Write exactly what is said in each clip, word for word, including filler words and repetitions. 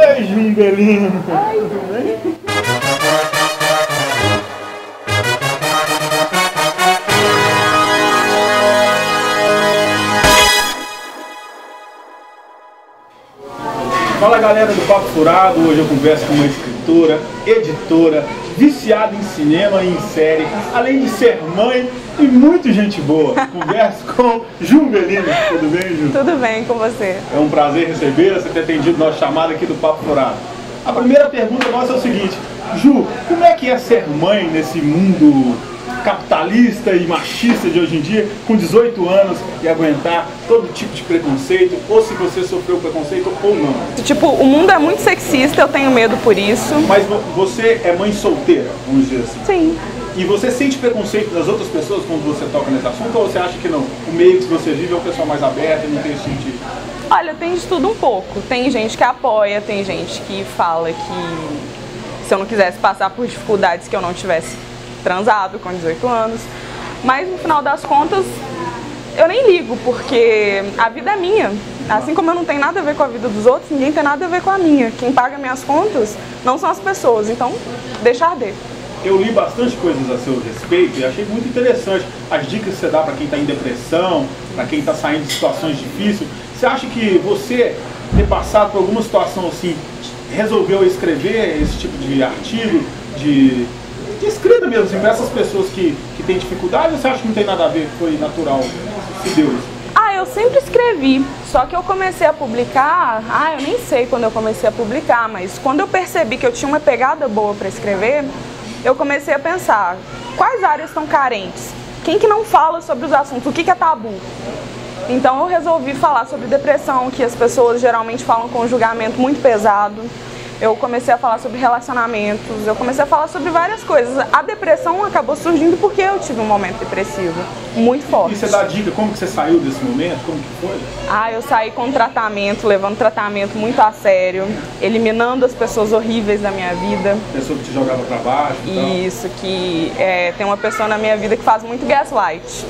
Oi, Jumbelino! Oi. Tudo bem? Fala galera do Papo Furado, hoje eu converso com uma escritora, editora, viciada em cinema e em série, além de ser mãe e muito gente boa. Converso com Jumbelino. Tudo bem, Ju? Tudo bem com você? É um prazer receber você ter atendido nossa chamada aqui do Papo Furado. A primeira pergunta nossa é o seguinte: Ju, como é que é ser mãe nesse mundo capitalista e machista de hoje em dia, com dezoito anos, e aguentar todo tipo de preconceito, ou se você sofreu preconceito ou não? Tipo, o mundo é muito sexista, eu tenho medo por isso. Mas você é mãe solteira, vamos dizer assim. Sim. E você sente preconceito das outras pessoas quando você toca nesse assunto, ou você acha que não? O meio que você vive é um pessoal mais aberto e não tem esse sentido? Olha, tem de tudo um pouco. Tem gente que apoia, tem gente que fala que se eu não quisesse passar por dificuldades que eu não tivesse transado com dezoito anos, mas no final das contas eu nem ligo, porque a vida é minha, assim como eu não tenho nada a ver com a vida dos outros, ninguém tem nada a ver com a minha. Quem paga minhas contas não são as pessoas, então deixa arder. Eu li bastante coisas a seu respeito e achei muito interessante as dicas que você dá para quem está em depressão, para quem está saindo de situações difíceis. Você acha que você ter passado por alguma situação assim, resolveu escrever esse tipo de artigo, de de escrita mesmo, assim, para essas pessoas que, que têm dificuldade, ou você acha que não tem nada a ver, foi natural, se deu isso? Ah, eu sempre escrevi, só que eu comecei a publicar, ah, eu nem sei quando eu comecei a publicar, mas quando eu percebi que eu tinha uma pegada boa para escrever, eu comecei a pensar, quais áreas estão carentes? Quem que não fala sobre os assuntos? O que que é tabu? Então eu resolvi falar sobre depressão, que as pessoas geralmente falam com um julgamento muito pesado. Eu comecei a falar sobre relacionamentos, eu comecei a falar sobre várias coisas. A depressão acabou surgindo porque eu tive um momento depressivo muito forte. E você dá dica, como que você saiu desse momento? Como que foi? Ah, eu saí com tratamento, levando tratamento muito a sério, eliminando as pessoas horríveis da minha vida. Pessoa que te jogava pra baixo e tal. Isso, que é, tem uma pessoa na minha vida que faz muito gaslight,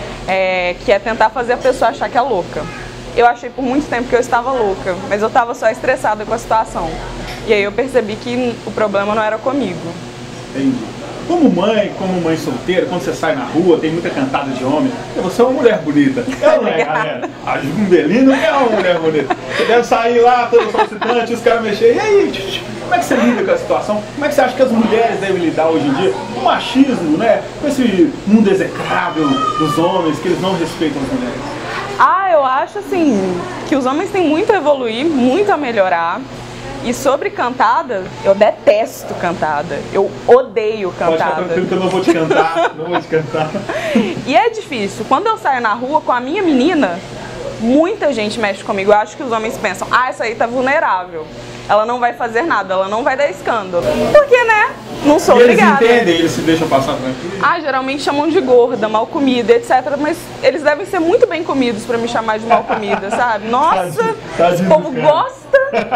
é, que é tentar fazer a pessoa achar que é louca. Eu achei por muito tempo que eu estava louca, mas eu estava só estressada com a situação. E aí eu percebi que o problema não era comigo. Entendi. Como mãe, como mãe solteira, quando você sai na rua, tem muita cantada de homem, você é uma mulher bonita. É não é, galera? A Jumbelino é uma mulher bonita. Você deve sair lá, todo solcitante, os caras mexerem. E aí, como é que você lida com a situação? Como é que você acha que as mulheres devem lidar hoje em dia com o machismo, né? Com esse mundo execrável dos homens, que eles não respeitam as mulheres? Ah, eu acho assim, que os homens têm muito a evoluir, muito a melhorar. E sobre cantada, eu detesto cantada. Eu odeio cantada. Pode ficar tranquilo que eu não vou te cantar, não vou te cantar. E é difícil. Quando eu saio na rua com a minha menina, muita gente mexe comigo. Eu acho que os homens pensam, ah, essa aí tá vulnerável. Ela não vai fazer nada, ela não vai dar escândalo. Porque, né? Não sou e obrigada. Eles entendem, eles se deixam passar tranquilo? Ah, geralmente chamam de gorda, mal comida, etcétera. Mas eles devem ser muito bem comidos pra me chamar de mal comida, sabe? Nossa, Tadinho, o povo gosta.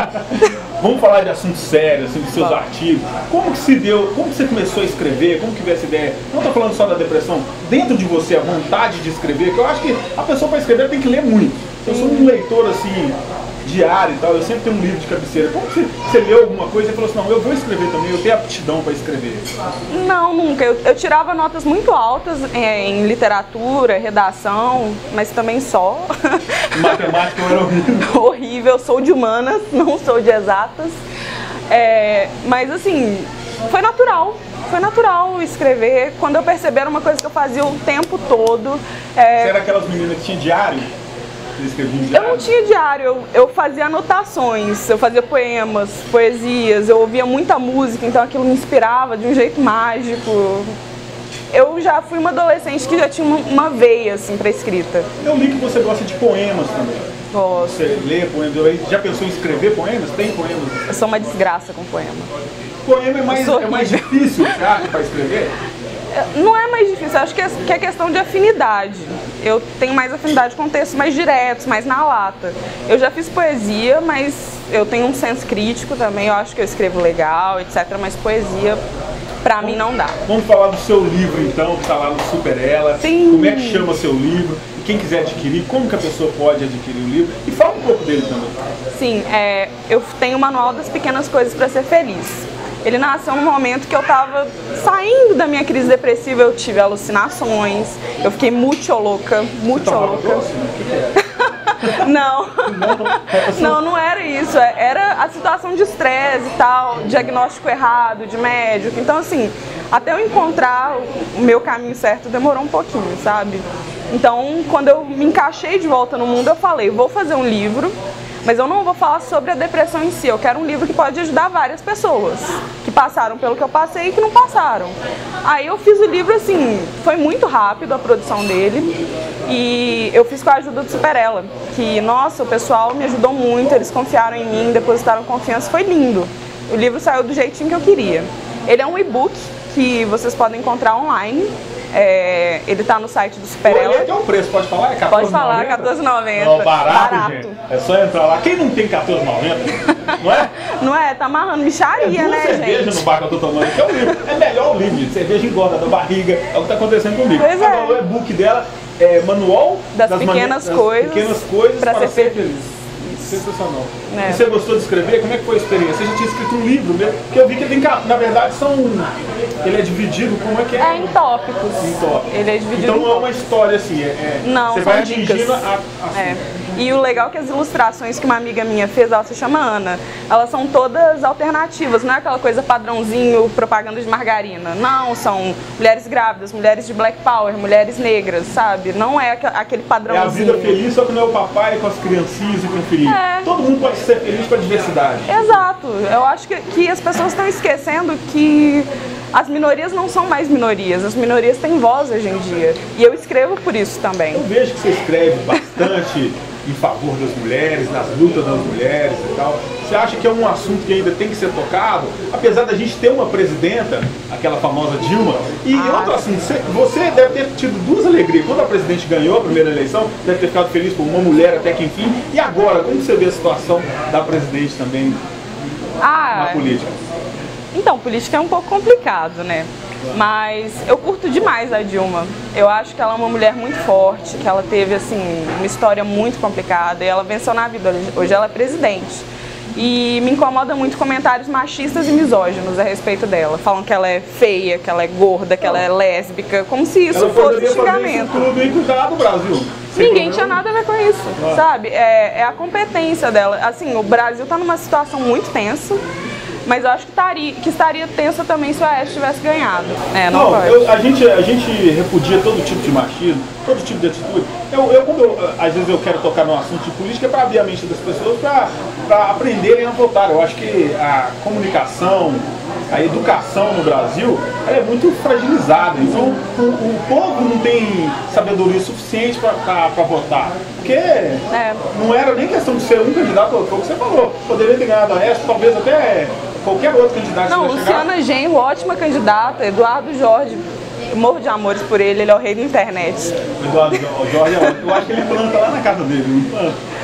Vamos falar de assuntos sérios, assim, dos seus artigos. Como que se deu, como que você começou a escrever, como que veio essa ideia? Não estou falando só da depressão, dentro de você, a vontade de escrever, que eu acho que a pessoa para escrever tem que ler muito. Eu sou um leitor, assim, diário e tal, eu sempre tenho um livro de cabeceira. Como que você, você leu alguma coisa e falou assim, não, eu vou escrever também, eu tenho aptidão para escrever? Não, nunca. Eu, eu tirava notas muito altas é, em literatura, redação, mas também só. Matemática eu era horrível. Horrível, eu sou de humanas, não sou de exatas. É, mas assim, foi natural. Foi natural escrever. Quando eu percebi, era uma coisa que eu fazia o tempo todo. É... Você era aquelas meninas que tinham diário? Eu não tinha diário, eu, eu fazia anotações, eu fazia poemas, poesias, eu ouvia muita música, então aquilo me inspirava de um jeito mágico. Eu já fui uma adolescente que já tinha uma, uma veia assim pra escrita. Eu li que você gosta de poemas também. Gosto. Você lê poemas, já pensou em escrever poemas? Tem poemas? Eu sou uma desgraça com poema. Poema é mais, é mais difícil, você acha, para escrever? Não é mais difícil, eu acho que é, que é questão de afinidade. Eu tenho mais afinidade com textos mais diretos, mais na lata. Eu já fiz poesia, mas eu tenho um senso crítico também, eu acho que eu escrevo legal, etcétera. Mas poesia, pra mim, não dá. Vamos falar do seu livro, então, que tá lá no Super Ela. Sim. Como é que chama seu livro? quem quiser adquirir, como que a pessoa pode adquirir o livro? E fala um pouco dele também. Sim, é, eu tenho o Manual das Pequenas Coisas para Ser Feliz. Ele nasceu no momento que eu estava saindo da minha crise depressiva, eu tive alucinações, eu fiquei muito louca, muito louca. Não, não, não era isso, era a situação de estresse e tal, diagnóstico errado de médico, então assim, até eu encontrar o meu caminho certo demorou um pouquinho, sabe? Então, quando eu me encaixei de volta no mundo, eu falei, vou fazer um livro, mas eu não vou falar sobre a depressão em si, eu quero um livro que pode ajudar várias pessoas, que passaram pelo que eu passei e que não passaram. Aí eu fiz o livro assim, foi muito rápido a produção dele, e eu fiz com a ajuda do Superela, que, nossa, o pessoal me ajudou muito, eles confiaram em mim, depositaram confiança, foi lindo. O livro saiu do jeitinho que eu queria. Ele é um e-book que vocês podem encontrar online. É, ele tá no site do Superela. Qual é o preço? Pode falar? É quatorze reais e noventa centavos? Pode falar, quatorze reais e noventa centavos. Barato, barato, gente. É só entrar lá. Quem não tem quatorze reais e noventa centavos, não é? Não é? Tá amarrando micharia, é né, cerveja gente? cerveja no bar que eu tô tomando aqui é o livro. É melhor o livro, gente. Cerveja engorda da barriga. É o que tá acontecendo comigo. Pois é. Agora o e-book dela é Manual das, das, pequenas, das coisas pequenas Coisas para, para Ser, Ser Feliz. Feliz. Sensacional. É. E você gostou de escrever? Como é que foi a experiência? Você já tinha escrito um livro mesmo? Porque eu vi que ele tem, na verdade, são. Ele é dividido, como é que é? É em tópicos. Em tópicos. Ele é dividido então em não é uma história assim, é, é não, você são vai dicas. atingindo a, a é. E o legal é que as ilustrações que uma amiga minha fez, ela se chama Ana, elas são todas alternativas, não é aquela coisa padrãozinho, propaganda de margarina. Não, são mulheres grávidas, mulheres de Black Power, mulheres negras, sabe? Não é aquele padrãozinho. É a vida feliz, só que não é o papai com as criancinhas e com o filhinho. É. Todo mundo pode ser feliz com a diversidade. Exato. Eu acho que, que as pessoas estão esquecendo que as minorias não são mais minorias, as minorias têm voz hoje em dia. E eu escrevo por isso também. Eu vejo que você escreve bastante em favor das mulheres, nas lutas das mulheres e tal. Você acha que é um assunto que ainda tem que ser tocado? Apesar da gente ter uma presidenta, aquela famosa Dilma, e ah. outro assunto, você deve ter tido duas alegrias. Quando a presidente ganhou a primeira eleição, deve ter ficado feliz por uma mulher até que enfim. E agora, como você vê a situação da presidente também ah. na política? Então, política é um pouco complicado, né? Mas eu curto demais a Dilma. Eu acho que ela é uma mulher muito forte, que ela teve assim uma história muito complicada e ela venceu na vida. Hoje ela é presidente. E me incomoda muito comentários machistas e misóginos a respeito dela. Falam que ela é feia, que ela é gorda, que ela é lésbica, como se isso ela fosse xingamento. Tudo e cuidar do Brasil. Ninguém tinha nada a ver com isso, ah. sabe? É, é a competência dela. Assim, o Brasil está numa situação muito tensa. Mas eu acho que estaria, que estaria tensa também se o Aécio tivesse ganhado. É, não, não eu, a, gente, a gente repudia todo tipo de machismo, todo tipo de atitude. Eu, eu, quando eu, às vezes eu quero tocar num assunto de política, é para abrir a mente das pessoas, para aprenderem a votar. Eu acho que a comunicação, a educação no Brasil, ela é muito fragilizada. Então o, o povo não tem sabedoria suficiente para votar. Porque é. não era nem questão de ser um candidato ou outro, foi o que você falou. Poderia ter ganhado a Aécio, talvez até qualquer outro candidato. Não, Luciana Genro, ótima candidata. Eduardo Jorge, eu morro de amores por ele, ele é o rei da internet. O Eduardo Jorge, eu acho que ele planta lá na casa dele, não planta?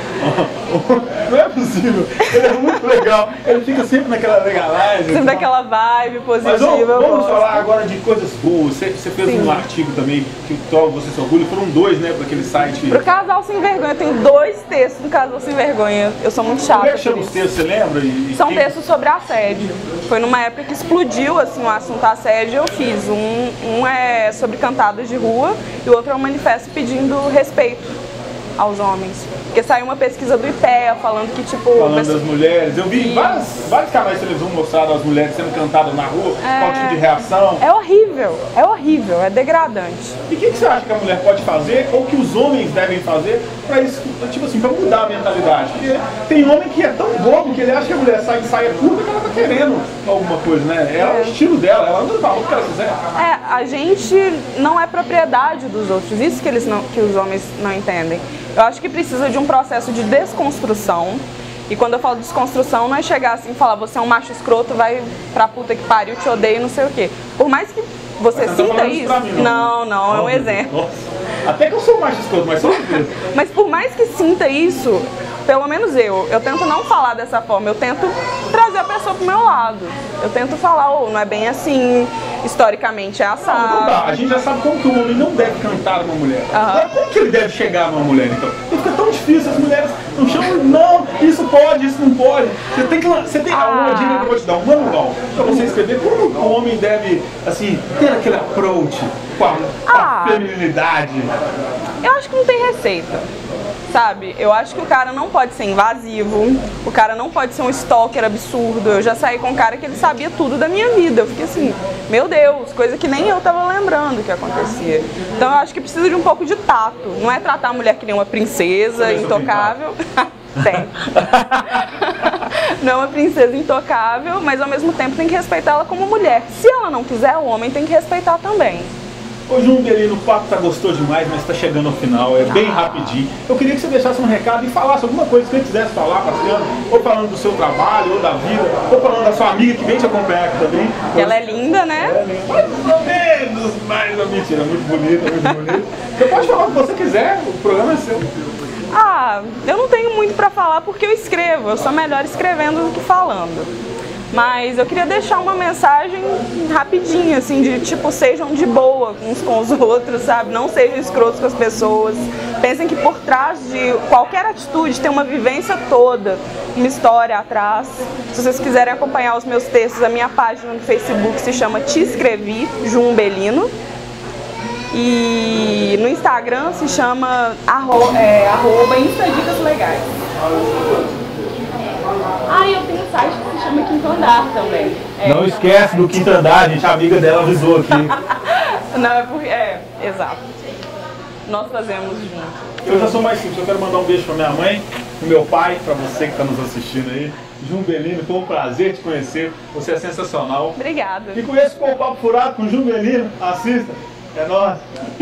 Não é possível, ele é muito legal, ele fica sempre naquela legalagem. Sempre naquela vibe positiva. Mas vamos, vamos falar agora de coisas boas. Você, você fez Sim. um artigo também que torna você se orgulho, foram dois, né, para aquele site. Pro Casal Sem Vergonha, eu tenho dois textos do Casal Sem Vergonha, eu sou muito chata. Como é que chama os textos, você lembra? E, São quem... textos sobre assédio. Foi numa época que explodiu assim, o assunto assédio, eu fiz. Um, um é sobre cantadas de rua e o outro é um manifesto pedindo respeito aos homens. Porque saiu uma pesquisa do IPEA falando que, tipo... Falando pessoa... das mulheres. Eu vi e... vários, vários canais de televisão mostrando as mulheres sendo cantadas na rua, é... qual tipo de reação. É horrível, é horrível, é degradante. E o que, que você acha que a mulher pode fazer, ou que os homens devem fazer, pra isso, tipo assim, pra mudar a mentalidade? Porque tem homem que é tão bobo que ele acha que a mulher sai de saia curta que ela tá querendo alguma coisa, né? Ela é o estilo dela, ela anda pra onde que ela quiser. É, a gente não é propriedade dos outros, isso que, eles não, que os homens não entendem. Eu acho que precisa de um processo de desconstrução. E quando eu falo desconstrução, não é chegar assim e falar você é um macho escroto, vai pra puta que pariu, te odeio, não sei o quê. Por mais que você mas sinta tá isso... Isso mim, não, não, não, é um exemplo. Nossa. Até que eu sou macho escroto, mas só Mas por mais que sinta isso, pelo menos eu, eu tento não falar dessa forma, eu tento trazer a pessoa pro meu lado. Eu tento falar, oh, não é bem assim, historicamente é assado. Não, não dá. A gente já sabe como que o homem não deve cantar uma mulher. Uhum. Agora, como que ele deve chegar numa mulher, então? Porque fica tão difícil, as mulheres não chamam, não, isso pode, isso não pode. Você tem que, você tem ah. uma dica que eu vou te dar, um manual, pra você escrever como o homem deve, assim, ter aquele approach com a, com ah. a feminilidade. Eu acho que não tem receita. Sabe, eu acho que o cara não pode ser invasivo, o cara não pode ser um stalker absurdo. Eu já saí com um cara que ele sabia tudo da minha vida. Eu fiquei assim, meu Deus, coisa que nem eu tava lembrando que acontecia. Então eu acho que precisa de um pouco de tato. Não é tratar a mulher que nem uma princesa intocável. Tem. Não é uma princesa intocável, mas ao mesmo tempo tem que respeitar ela como mulher. Se ela não quiser, o homem tem que respeitar também. Ô João Belino, o papo tá gostoso demais, mas tá chegando ao final, é bem rapidinho. Eu queria que você deixasse um recado e falasse alguma coisa que você quisesse falar, passeando, ou falando do seu trabalho, ou da vida, ou falando da sua amiga que vem te acompanhar aqui também. Ela é linda, né? É linda. Mais ou menos, mais ou menos. Mentira, muito bonita, muito bonita. Você pode falar o que você quiser, o programa é seu. Ah, eu não tenho muito pra falar porque eu escrevo, eu sou melhor escrevendo do que falando. Mas eu queria deixar uma mensagem rapidinha, assim, de tipo, sejam de boa uns com os outros, sabe? Não sejam escrotos com as pessoas. Pensem que por trás de qualquer atitude tem uma vivência toda, uma história atrás. Se vocês quiserem acompanhar os meus textos, a minha página no Facebook se chama Te Escrevi, João Belino. E no Instagram se chama arro, é, arroba Instadicas Legais. Ah, eu tenho um site que se chama Quinto Andar também. É, não esquece do Quinto Andar, gente, a amiga dela avisou aqui. Não, é porque... É, exato. Nós fazemos junto. Eu já sou mais simples, eu quero mandar um beijo pra minha mãe, pro meu pai, pra você que está nos assistindo aí. João Belino, foi um prazer te conhecer, você é sensacional. Obrigada. E com esse foi o Papo Furado com o João Belino, assista, é nóis.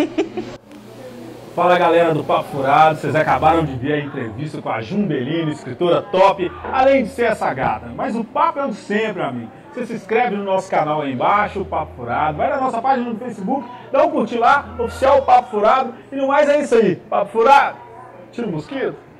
Fala galera do Papo Furado, vocês acabaram de ver a entrevista com a João Belino, escritora top, além de ser essa gata. Mas o papo é o de sempre, amigo. Você se inscreve no nosso canal aí embaixo, o Papo Furado, vai na nossa página no Facebook, dá um curtir lá, oficial Papo Furado, e no mais é isso aí, Papo Furado, tira o mosquito.